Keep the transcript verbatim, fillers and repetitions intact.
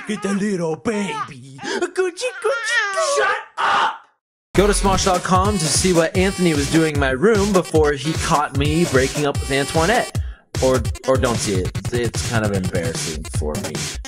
at the little baby. Gucci, Gucci, shut up! Go to Smosh dot com to see what Anthony was doing in my room before he caught me breaking up with Antoinette. Or, or don't see it. It's kind of embarrassing for me.